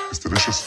It's delicious.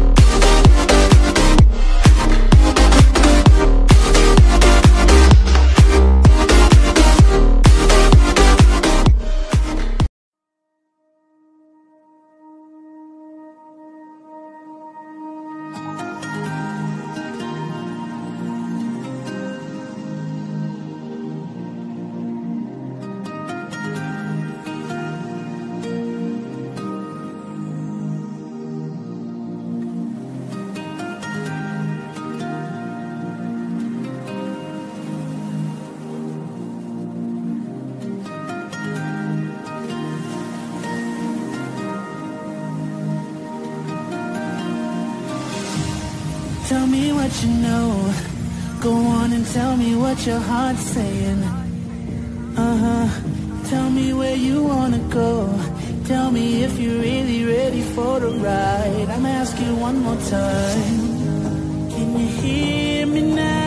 Tell me what you know. Go on and tell me what your heart's saying. Tell me where you wanna go. Tell me if you're really ready for the ride. I'ma ask you one more time. Can you hear me now?